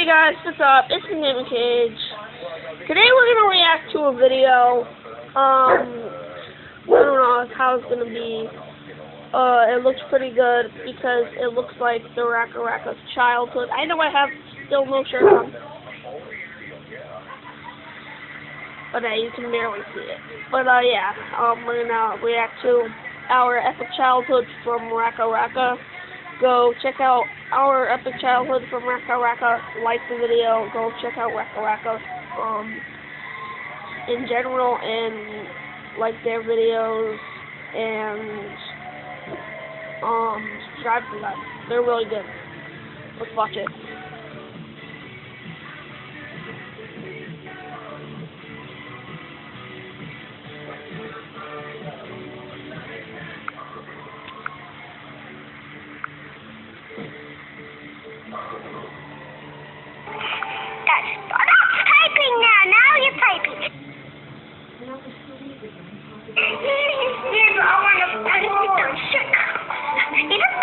guys, what's up? It's the Gaming Cage. Today we're gonna react to a video. I don't know how it's gonna be. It looks pretty good because it looks like the RackaRacka's childhood. I know I have still no shirt on, but you can barely see it. But yeah, we're gonna react to our epic childhood from RackaRacka. Go check out our epic childhood from RackaRacka. Like the video. Go check out RackaRacka in general and like their videos and subscribe to them. They're really good. Let's watch it. Stop typing now. Now you're typing. I want to get them sick. It's a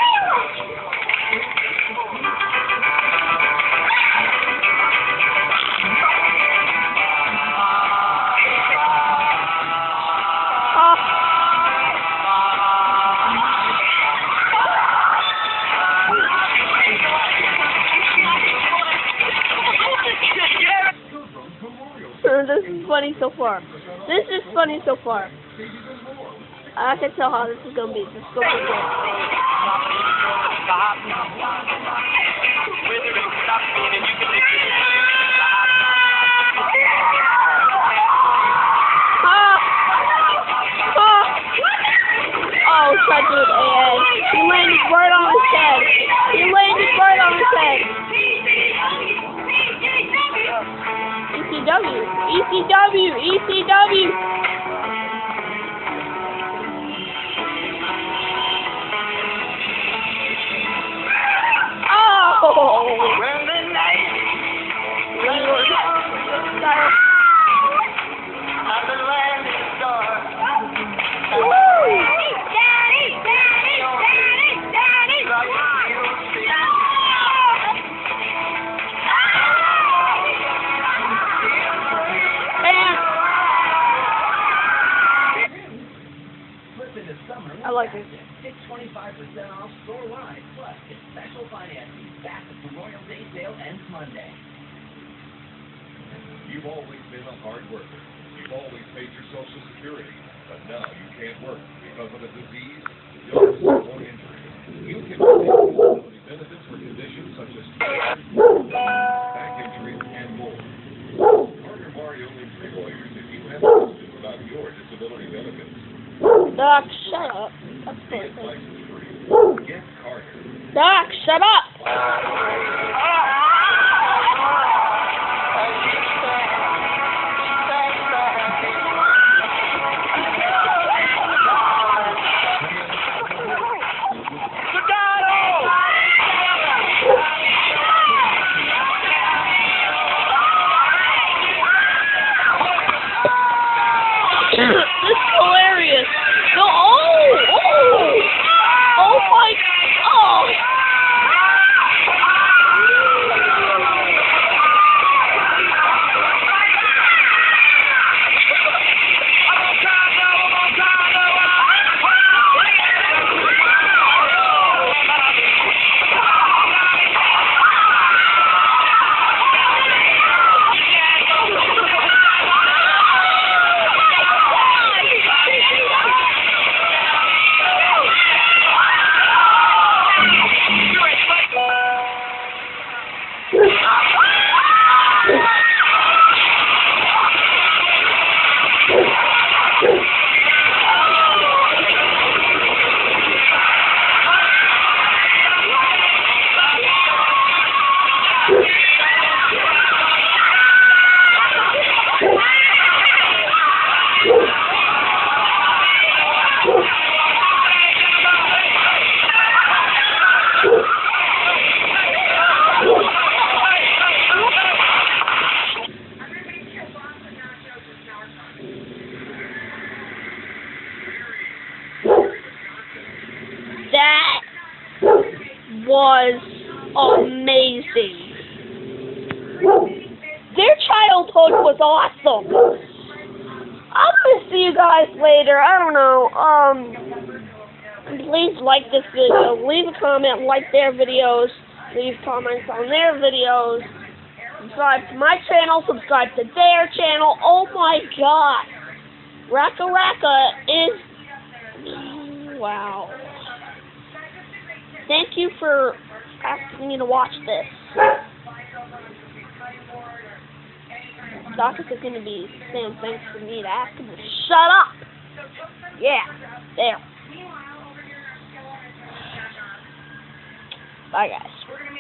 This is funny so far. This is funny so far. I can tell how this is gonna be. This is gonna be good. Oh, try to do it, AA. He landed right on his head. He landed right on his head. ECW, ECW, ECW. Oh! when the night and the land is dark. Daddy, Daddy, Daddy, Daddy. I like it. Get 25% off store-wide. Plus, get special financing back if the Memorial Day sale ends Monday. You've always been a hard worker. You've always paid your Social Security. But now you can't work because of a disease, illness, or injury. You can receive disability benefits for conditions such as back injuries and more. Carter Mario needs lawyers if you have questions about your disability benefits. Doc, shut up. That's perfect. Get Carter. Doc, shut up. This is hilarious. No, oh my, oh. was amazing. Their childhood was awesome. I'm gonna see you guys later. I don't know. Please like this video. Leave a comment. Like their videos. Leave comments on their videos. Subscribe to my channel. Subscribe to their channel. Oh my God. RackaRacka is... Wow. Thank you for asking me to watch this. Doctor is going to be saying thanks for me to ask him to shut up. Yeah, there. Bye, guys.